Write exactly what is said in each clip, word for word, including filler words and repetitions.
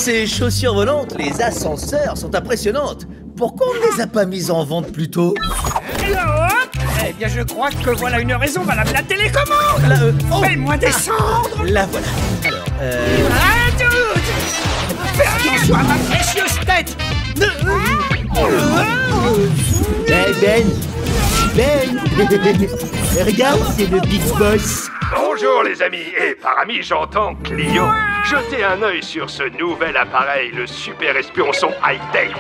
Ces chaussures volantes, les ascenseurs, sont impressionnantes. Pourquoi on ne les a pas mises en vente plus tôt? Eh bien, je crois que voilà une raison valable. La télécommande. Là, euh, oh. Fais-moi descendre. La voilà. Alors, euh... Ah, dude. Fais attention à ma précieuse tête. Eh Ben Ben Regarde, c'est le Big Boss. Bonjour les amis, et par amis j'entends client. Jetez un œil sur ce nouvel appareil, le super espion son high-tech.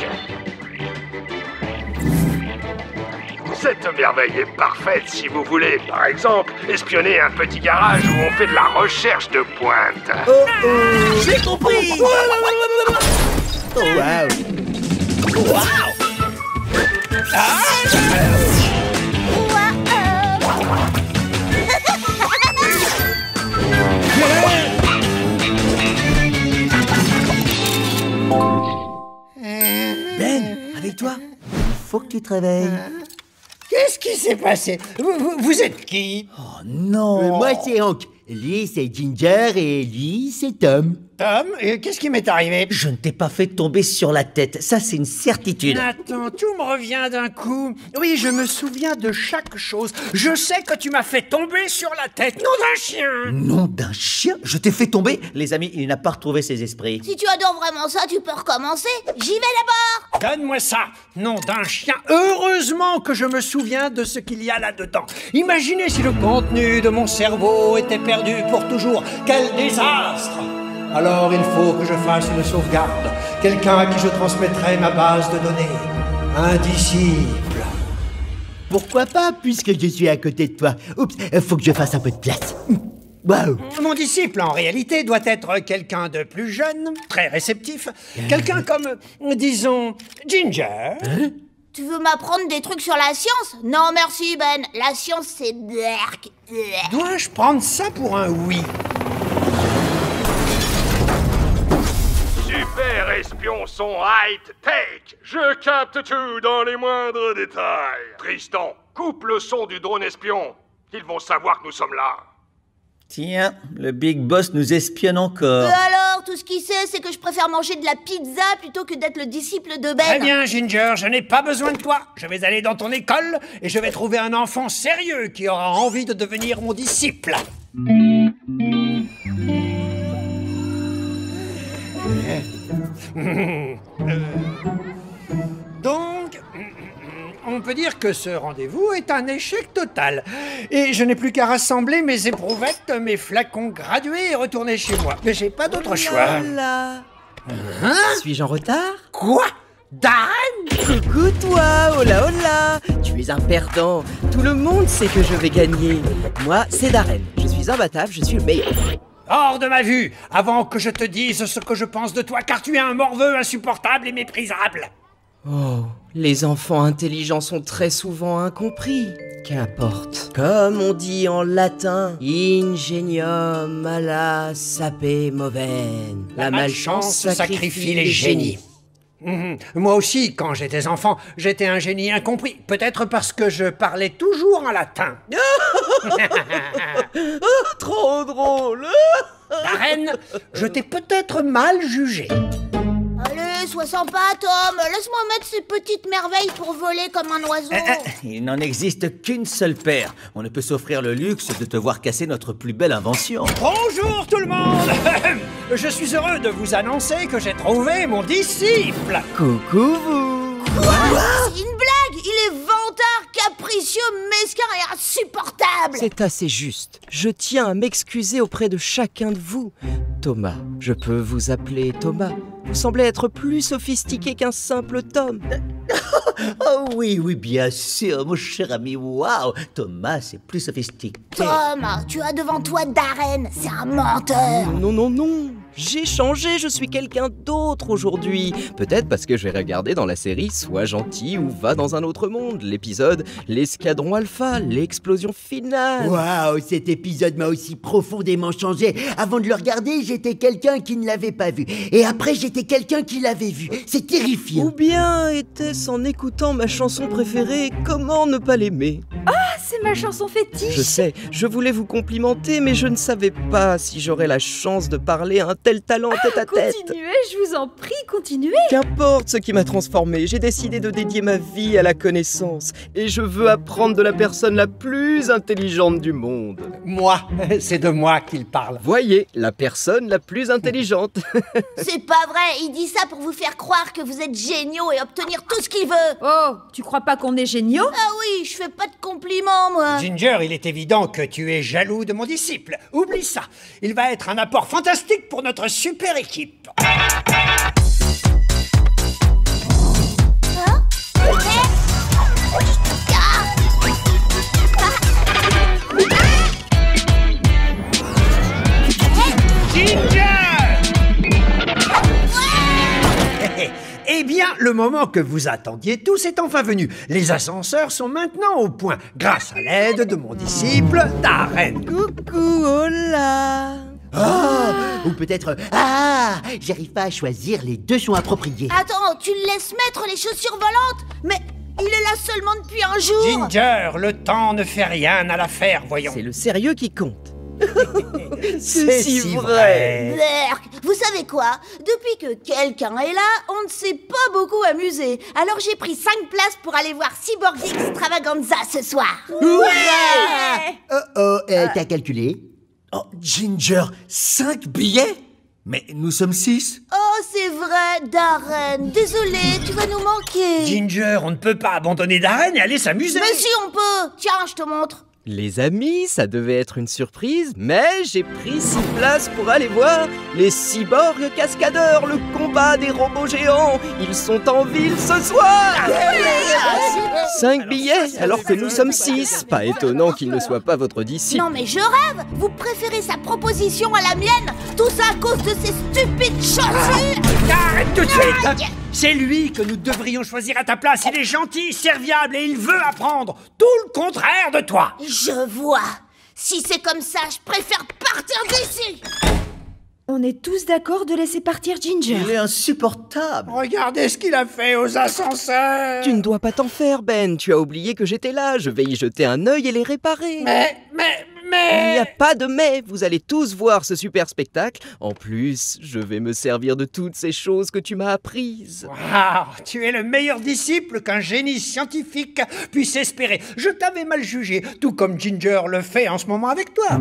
Cette merveille est parfaite si vous voulez, par exemple, espionner un petit garage où on fait de la recherche de pointe. Oh oh, j'ai compris. Oh wow. Wow. Ah. Ben, avec toi, faut que tu te réveilles. Qu'est-ce qui s'est passé? vous, vous, vous êtes qui? Oh non. Euh, moi, c'est Hank. Lui, c'est Ginger et lui, c'est Tom. Tom, euh, qu'est-ce qui m'est arrivé? Je ne t'ai pas fait tomber sur la tête, ça c'est une certitude. Attends, tout me revient d'un coup. Oui, je me souviens de chaque chose. Je sais que tu m'as fait tomber sur la tête. Nom d'un chien. Nom d'un chien? Je t'ai fait tomber? Les amis, il n'a pas retrouvé ses esprits. Si tu adores vraiment ça, tu peux recommencer. J'y vais d'abord. Donne-moi ça. Nom d'un chien. Heureusement que je me souviens de ce qu'il y a là-dedans. Imaginez si le contenu de mon cerveau était perdu pour toujours. Quel désastre! Alors il faut que je fasse une sauvegarde. Quelqu'un à qui je transmettrai ma base de données. Un disciple. Pourquoi pas, puisque je suis à côté de toi. Oups, faut que je fasse un peu de place. Waouh. Mon disciple, en réalité, doit être quelqu'un de plus jeune, très réceptif. Quelqu'un comme, disons, Ginger. Hein? Tu veux m'apprendre des trucs sur la science? Non, merci, Ben. La science, c'est... Dois-je prendre ça pour un oui? Super espion son high-tech. Je capte tout dans les moindres détails. Tristan, coupe le son du drone espion. Ils vont savoir que nous sommes là. Tiens, le Big Boss nous espionne encore. Euh, alors, tout ce qu'il sait, c'est que je préfère manger de la pizza plutôt que d'être le disciple de Ben. Très bien, Ginger, je n'ai pas besoin de toi. Je vais aller dans ton école et je vais trouver un enfant sérieux qui aura envie de devenir mon disciple. euh, donc, on peut dire que ce rendez-vous est un échec total. Et je n'ai plus qu'à rassembler mes éprouvettes, mes flacons gradués et retourner chez moi. Mais j'ai pas d'autre choix. Là. Hein? Suis-je en retard? Quoi? Darren? Coucou toi, hola hola. Tu es un perdant. Tout le monde sait que je vais gagner. Moi, c'est Darren. Je suis imbattable, je suis le meilleur. Hors de ma vue, avant que je te dise ce que je pense de toi, car tu es un morveux insupportable et méprisable. Oh, les enfants intelligents sont très souvent incompris. Qu'importe. Comme on dit en latin, ingenium mala sape movem. La, malchance sacrifie, sacrifie les génies. Mmh. Moi aussi, quand j'étais enfant, j'étais un génie incompris. Peut-être parce que je parlais toujours en latin. Oh, trop drôle. Darren, je t'ai peut-être mal jugé. Allez, sois sympa, Tom. Laisse-moi mettre ces petites merveilles pour voler comme un oiseau. Il n'en existe qu'une seule paire. On ne peut s'offrir le luxe de te voir casser notre plus belle invention. Bonjour tout le monde. Je suis heureux de vous annoncer que j'ai trouvé mon disciple. Coucou vous. Quoi? C'est une blague. Il est vantard, capricieux, mesquin et insupportable. C'est assez juste. Je tiens à m'excuser auprès de chacun de vous. Thomas, je peux vous appeler Thomas. Vous semblez être plus sophistiqué qu'un simple Tom. Oh oui, oui, bien sûr, mon cher ami. Waouh, Thomas, c'est plus sophistiqué. Tom, tu as devant toi Darren. C'est un menteur. Non, non, non. J'ai changé, je suis quelqu'un d'autre aujourd'hui. Peut-être parce que j'ai regardé dans la série Sois gentil ou va dans un autre monde, l'épisode L'escadron alpha, l'explosion finale. Waouh, cet épisode m'a aussi profondément changé. Avant de le regarder, j'étais quelqu'un qui ne l'avait pas vu. Et après, j'étais quelqu'un qui l'avait vu. C'est terrifiant. Ou bien était-ce en écoutant ma chanson préférée, Comment ne pas l'aimer? Ah, c'est ma chanson fétiche. Je sais, je voulais vous complimenter, mais je ne savais pas si j'aurais la chance de parler à un tel talent tête à tête. Continuez, je vous en prie, continuez. Qu'importe ce qui m'a transformé, j'ai décidé de dédier ma vie à la connaissance. Et je veux apprendre de la personne la plus intelligente du monde. Moi, c'est de moi qu'il parle. Voyez, la personne la plus intelligente. C'est pas vrai, il dit ça pour vous faire croire que vous êtes géniaux et obtenir tout ce qu'il veut. Oh, tu crois pas qu'on est géniaux? Ah oui, je fais pas de compliments, moi. Ginger, il est évident que tu es jaloux de mon disciple. Oublie ça. Il va être un apport fantastique pour notre super équipe. Eh bien, le moment que vous attendiez tous est enfin venu. Les ascenseurs sont maintenant au point, grâce à l'aide de mon disciple, Darren. Coucou, hola. Oh, ou peut-être... Ah, j'arrive pas à choisir, les deux sont appropriés. Attends, tu le laisses mettre les chaussures volantes? Mais il est là seulement depuis un jour. Ginger, le temps ne fait rien à l'affaire, voyons. C'est le sérieux qui compte. C'est si vrai. Berk, vous savez quoi? Depuis que quelqu'un est là, on ne s'est pas beaucoup amusé. Alors j'ai pris cinq places pour aller voir Cyborg Extravaganza ce soir. Ouais. Oh oh, euh, t'as calculé? Oh, Ginger, cinq billets? Mais nous sommes six. Oh, c'est vrai, Darren. Désolé, tu vas nous manquer. Ginger, on ne peut pas abandonner Darren et aller s'amuser. Mais si on peut. Tiens, je te montre. Les amis, ça devait être une surprise, mais j'ai pris six places pour aller voir les cyborgs cascadeurs, le combat des robots géants. Ils sont en ville ce soir. Cinq billets, alors que nous sommes six. Pas étonnant qu'il ne soit pas votre disciple. Non mais je rêve. Vous préférez sa proposition à la mienne? Tout ça à cause de ces stupides chaussures. Arrête tout de suite. C'est lui que nous devrions choisir à ta place. Il est gentil, serviable et il veut apprendre. Tout le contraire de toi. Je vois. Si c'est comme ça, je préfère partir d'ici. On est tous d'accord de laisser partir Ginger. Il est insupportable. Regardez ce qu'il a fait aux ascenseurs. Tu ne dois pas t'en faire, Ben. Tu as oublié que j'étais là. Je vais y jeter un œil et les réparer. Mais, mais, Il mais... n'y a pas de mais. Vous allez tous voir ce super spectacle. En plus, je vais me servir de toutes ces choses que tu m'as apprises. Wow, tu es le meilleur disciple qu'un génie scientifique puisse espérer. Je t'avais mal jugé, tout comme Ginger le fait en ce moment avec toi.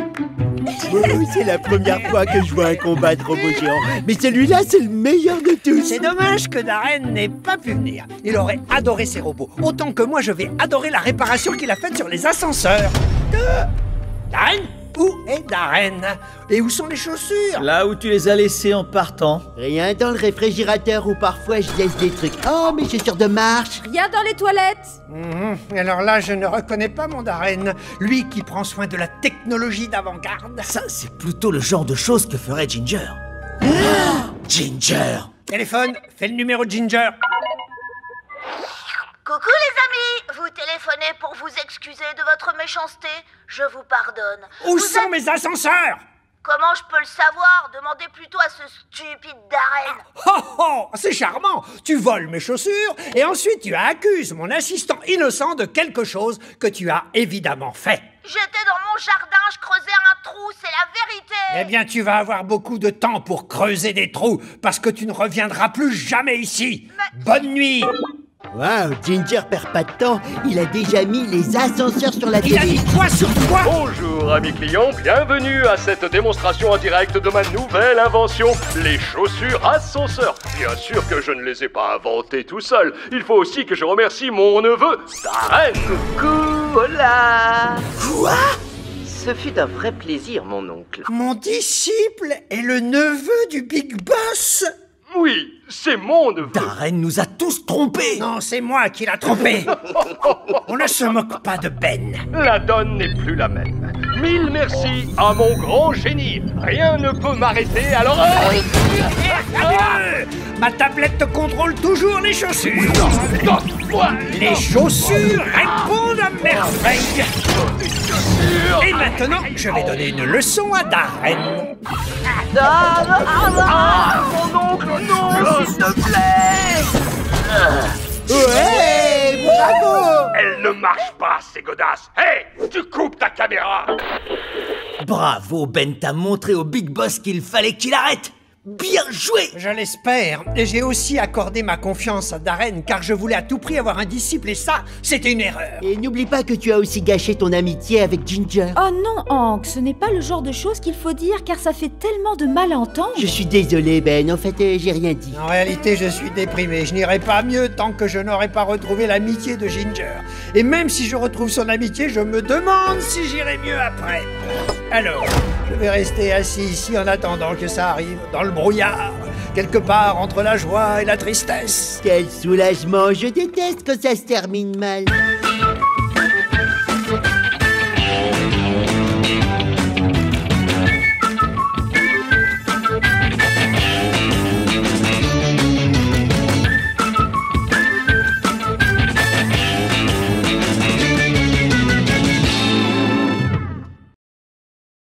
Oui, c'est la première fois que je vois un combat de robots géants. Mais celui-là, c'est le meilleur de tous. C'est dommage que Darren n'ait pas pu venir. Il aurait adoré ces robots. Autant que moi, je vais adorer la réparation qu'il a faite sur les ascenseurs. Euh, Darren? Où est Darren? Et où sont les chaussures? Là où tu les as laissés en partant. Rien dans le réfrigérateur où parfois je laisse des trucs. Oh, mes chaussures de marche. Rien dans les toilettes. Mmh, alors là, je ne reconnais pas mon Darren. Lui qui prend soin de la technologie d'avant-garde. Ça, c'est plutôt le genre de choses que ferait Ginger. Ginger. Téléphone, fais le numéro de Ginger. Coucou les amis, vous téléphonez pour vous excuser de votre méchanceté. Je vous pardonne. Où Vous sont êtes- mes ascenseurs? Comment je peux le savoir? Demandez plutôt à ce stupide Darren. Oh oh, c'est charmant. Tu voles mes chaussures et ensuite tu accuses mon assistant innocent de quelque chose que tu as évidemment fait. J'étais dans mon jardin, je creusais un trou, c'est la vérité. Eh bien, tu vas avoir beaucoup de temps pour creuser des trous parce que tu ne reviendras plus jamais ici. Bonne nuit. Waouh, Ginger perd pas de temps. Il a déjà mis les ascenseurs sur la Il a télé. mis quoi sur toi? Bonjour amis clients, bienvenue à cette démonstration en direct de ma nouvelle invention, les chaussures ascenseurs. Bien sûr que je ne les ai pas inventées tout seul, il faut aussi que je remercie mon neveu, Darren. Coucou, hola. Quoi? Ce fut un vrai plaisir, mon oncle. Mon disciple est le neveu du Big Boss? Oui, c'est mon neveu. Darren nous a tous trompés. Non, c'est moi qui l'a trompé. On ne se moque pas de Ben. La donne n'est plus la même. Mille merci à mon grand génie. Rien ne peut m'arrêter, alors... Adieu. Ma tablette te contrôle toujours les chaussures. Les chaussures répondent à merveille. Et maintenant, je vais donner une leçon à Darren. Ah, mon oncle, non, s'il te plaît. Ouais, Bravo! Elle ne marche pas, ces godasses. Hé, tu coupes ta caméra. Bravo, Ben, t'as montré au Big Boss qu'il fallait qu'il arrête. Bien joué! Je l'espère. Et j'ai aussi accordé ma confiance à Darren car je voulais à tout prix avoir un disciple et ça, c'était une erreur. Et n'oublie pas que tu as aussi gâché ton amitié avec Ginger. Oh non, Hank, ce n'est pas le genre de choses qu'il faut dire car ça fait tellement de mal à entendre. Je suis désolé, Ben, en fait, euh, j'ai rien dit. En réalité, je suis déprimé. Je n'irai pas mieux tant que je n'aurai pas retrouvé l'amitié de Ginger. Et même si je retrouve son amitié, je me demande si j'irai mieux après. Alors, je vais rester assis ici en attendant que ça arrive, dans le brouillard, quelque part entre la joie et la tristesse. Quel soulagement, je déteste quand ça se termine mal.